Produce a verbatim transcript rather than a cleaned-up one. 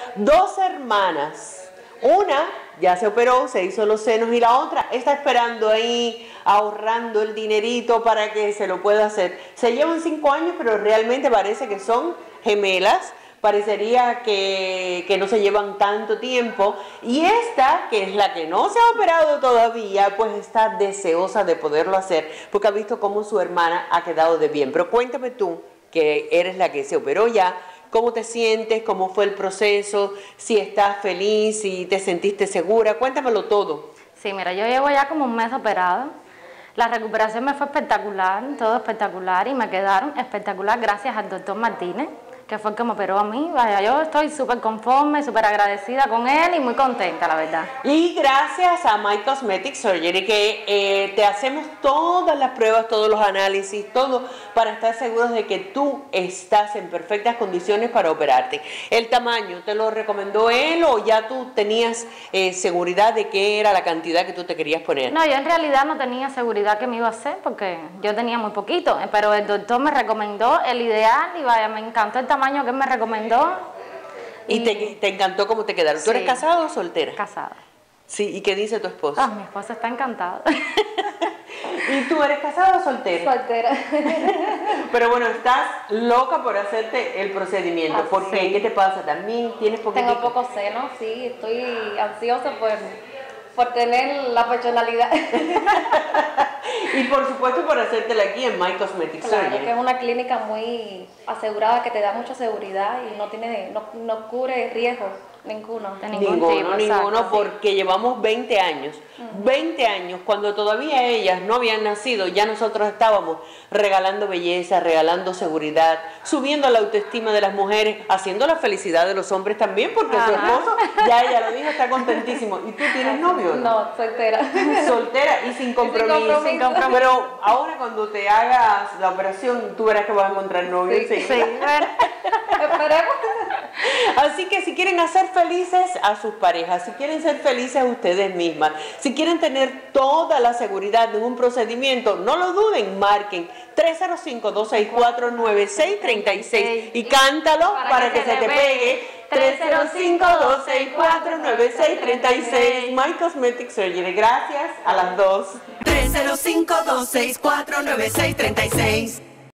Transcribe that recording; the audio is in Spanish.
Dos hermanas. Una ya se operó, se hizo los senos y la otra está esperando ahí, ahorrando el dinerito para que se lo pueda hacer. Se llevan cinco años, pero realmente parece que son gemelas. Parecería que, que no se llevan tanto tiempo. Y esta, que es la que no se ha operado todavía, pues está deseosa de poderlo hacer, porque ha visto cómo su hermana ha quedado de bien. Pero cuéntame tú, que eres la que se operó ya, ¿cómo te sientes? ¿Cómo fue el proceso? Si estás feliz, si te sentiste segura, cuéntamelo todo. Sí, mira, yo llevo ya como un mes operada. La recuperación me fue espectacular, todo espectacular y me quedaron espectacular gracias al doctor Martínez, que fue el que me operó a mí. Vaya, yo estoy súper conforme, súper agradecida con él y muy contenta, la verdad. Y gracias a My Cosmetic Surgery, que eh, te hacemos todas las pruebas, todos los análisis, todo para estar seguros de que tú estás en perfectas condiciones para operarte. ¿El tamaño te lo recomendó él o ya tú tenías eh, seguridad de qué era la cantidad que tú te querías poner? No, yo en realidad no tenía seguridad que me iba a hacer porque yo tenía muy poquito, pero el doctor me recomendó el ideal y vaya, me encantó el tamaño que él me recomendó. ¿Y, y te, te encantó cómo te quedaron? Sí. ¿Tú eres casada o soltera? Casada. Sí, ¿y qué dice tu esposo? Ah, mi esposo está encantado. ¿Y tú eres casada o soltera? Soltera. Pero bueno, estás loca por hacerte el procedimiento. Ah, ¿Por qué? sí. ¿Qué te pasa? ¿También tienes poquito? Tengo pocos senos, sí, estoy ansiosa por, por tener la personalidad. Y por supuesto por hacértela aquí en My Cosmetic Surgery. Claro, que es una clínica muy asegurada, que te da mucha seguridad y no tiene, no, no cubre riesgo ninguno. De ningún Ninguno, tipo, ninguno, exacto, porque sí. llevamos veinte años. Uh-huh. veinte años, cuando todavía ellas no habían nacido, ya nosotros estábamos regalando belleza, regalando seguridad, subiendo la autoestima de las mujeres, haciendo la felicidad de los hombres también, porque Ajá. su esposo, ya ella lo dijo, está contentísimo. ¿Y tú tienes novio? No, no soltera. Soltera y sin compromiso. Sin compromiso. Sin compromiso. Pero ahora cuando te hagas la operación, tú verás que vas a encontrar novio. Sí, sí, sí. Esperemos. Así que si quieren hacer felices a sus parejas, si quieren ser felices a ustedes mismas, si quieren tener toda la seguridad de un procedimiento, no lo duden, marquen tres cero cinco, dos seis cuatro, nueve seis tres seis y cántalo para, para que, que se te pegue. tres cero cinco, dos seis cuatro, nueve seis tres seis. My Cosmetic Surgery. Gracias a las dos. tres cero cinco, dos seis cuatro, nueve seis tres seis.